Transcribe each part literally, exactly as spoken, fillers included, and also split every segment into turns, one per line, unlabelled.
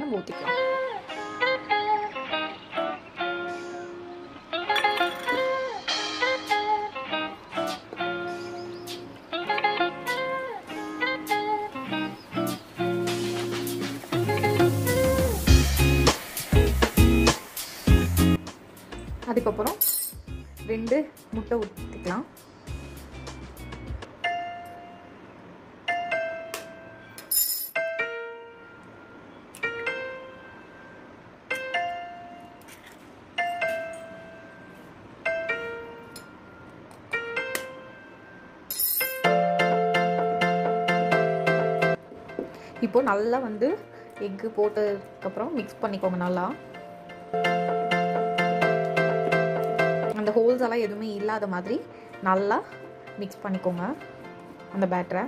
நம்ம ஊற்றிக்கலாம். அதுக்கப்புறம் ரெண்டு முட்டை ஊற்றிக்கலாம். இப்போ நல்லா வந்து எக்கு போட்டதுக்கப்புறம் மிக்ஸ் பண்ணிக்கோங்க. நல்லா அந்த ஹோல்ஸ் எல்லாம் எதுவுமே இல்லாத மாதிரி நல்லா மிக்ஸ் பண்ணிக்கோங்க அந்த பேட்டரை.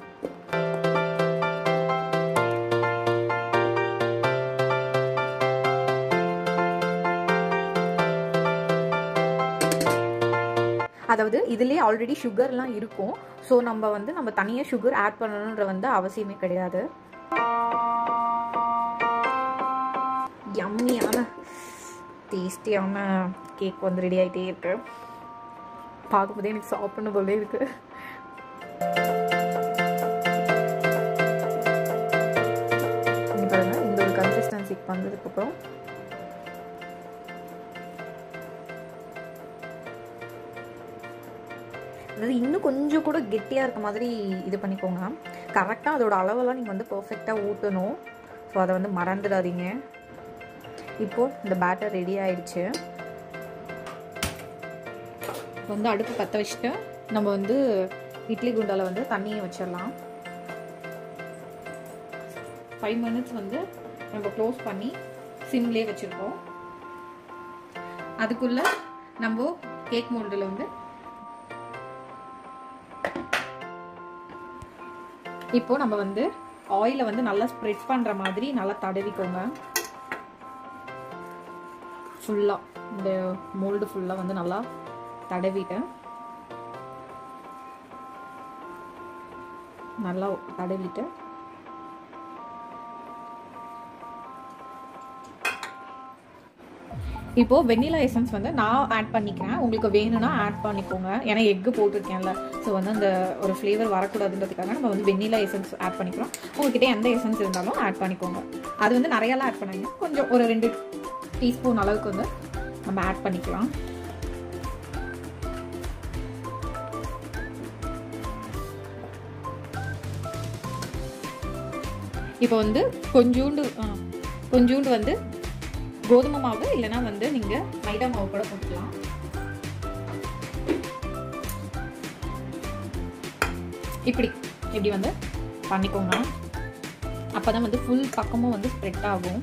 அதாவது இதுலேயே ஆல்ரெடி சுகர்லாம் இருக்கும். ஸோ நம்ம வந்து நம்ம தனியாக சுகர் ஆட் பண்ணணுன்ற வந்து அவசியமே கிடையாது. யம்மியான டேஸ்டியான கேக் வந்து ரெடி ஆகிட்டே இருக்கு. பார்க்கும்போதே எனக்கு சாப்பிடணும் போலே இருக்கு. பாருங்க, இந்த ஒரு கன்சிஸ்டன்சிக்கு வந்ததுக்கப்புறம் அதாவது இன்னும் கொஞ்சம் கூட கெட்டியாக இருக்க மாதிரி இது பண்ணிக்கோங்க. கரெக்டாக அதோட அளவெல்லாம் நீங்கள் வந்து பர்ஃபெக்டாக ஊற்றணும். ஸோ அதை வந்து மறந்துடாதீங்க. இப்போது இந்த பேட்டர் ரெடி ஆயிடுச்சு. வந்து அடுப்பு பற்ற வச்சுட்டு நம்ம வந்து இட்லி குண்டால வந்து தண்ணியை வச்சிடலாம். ஃபைவ் மினிட்ஸ் வந்து நம்ம க்ளோஸ் பண்ணி சிம்லேயே வச்சுருக்கோம். அதுக்குள்ளே நம்ம கேக் மோல்டில் வந்து இப்போ நம்ம வந்து ஆயிலை வந்து நல்லா ஸ்ப்ரெட் பண்ணுற மாதிரி நல்லா தடவிக்கோங்க. ஃபுல்லாக இந்த மோல்டு ஃபுல்லாக வந்து நல்லா தடவிட்டேன். நல்லா தடவிட்டு இப்போ வெனிலா எசன்ஸ் வந்து நான் ஆட் பண்ணிக்கிறேன். உங்களுக்கு வேணும்னா ஆட் பண்ணிக்கோங்க. ஏன்னா எக்கு போட்டிருக்கேன்ல, ஸோ வந்து அந்த ஒரு ஃப்ளேவர் வரக்கூடாதுன்றதுக்காக நம்ம வந்து வெனிலா எசன்ஸ் ஆட் பண்ணிக்கிறோம். உங்ககிட்ட எந்த எசன்ஸ் இருந்தாலும் ஆட் பண்ணிக்கோங்க. அது வந்து நிறையலாம் ஆட் பண்ணாங்க, கொஞ்சம் ஒரு ரெண்டு டீஸ்பூன் அளவுக்கு வந்து நம்ம ஆட் பண்ணிக்கலாம். இப்போ வந்து கொஞ்சோண்டு கொஞ்சோண்டு வந்து கோதுமை மாவு இல்லைன்னா வந்து நீங்கள் மைதா மாவு கூட போட்டுக்கலாம். இப்படி இப்படி வந்து பண்ணிக்கோங்க. அப்போ தான் வந்து ஃபுல் பக்கமும் வந்து ஸ்ப்ரெட் ஆகும்.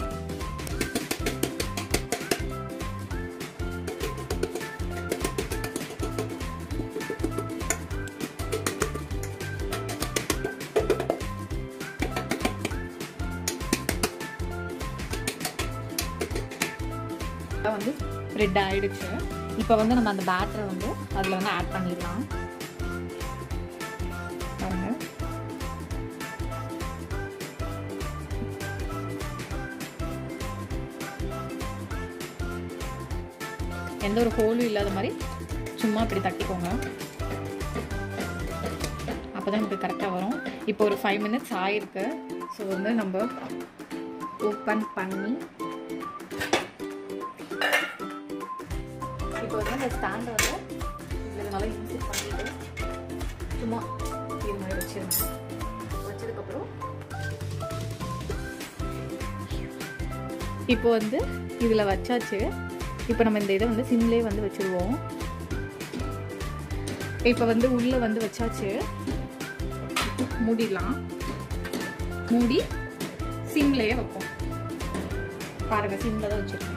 வந்து ஸ்ப்ரெட் ஆயிடுச்சு. இப்போ வந்து நம்ம அந்த பேட்டரை வந்து அதில் வந்து ஆட் பண்ணிடலாம். பாருங்க, எந்த ஒரு ஹோலும் இல்லாத மாதிரி சும்மா இப்படி தட்டிக்கோங்க. அப்போ தான் நமக்கு கரெக்டாக வரும். இப்போ ஒரு ஃபைவ் மினிட்ஸ் ஆயிருக்கு. ஸோ வந்து நம்ம ஓப்பன் பண்ணி இப்போ வந்து இந்த ஸ்டாண்டை வந்து இதில் நல்லா இன்செர்ட் பண்ணிட்டு சும்மா இது மாதிரி வச்சிருங்க. வச்சதுக்கப்புறம் இப்போ வந்து இதில் வச்சாச்சு. இப்போ நம்ம இந்த இதை வந்து சிம்லேயே வந்து வச்சுருவோம். இப்போ வந்து உள்ளே வந்து வச்சாச்சு. மூடிடலாம். மூடி சிம்லேயே வைப்போம். பாருங்கள், சிம்மில் தான் வச்சுருக்கோம்.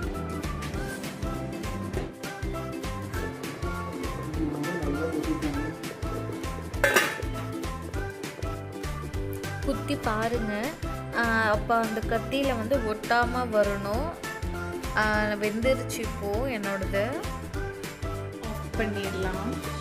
குத்தி பாருங்க. அப்போ அந்த கத்தியில் வந்து ஒட்டாமல் வரணும். வெந்துருச்சு. இப்போது என்னோடது ஆஃப் பண்ணிடலாம்.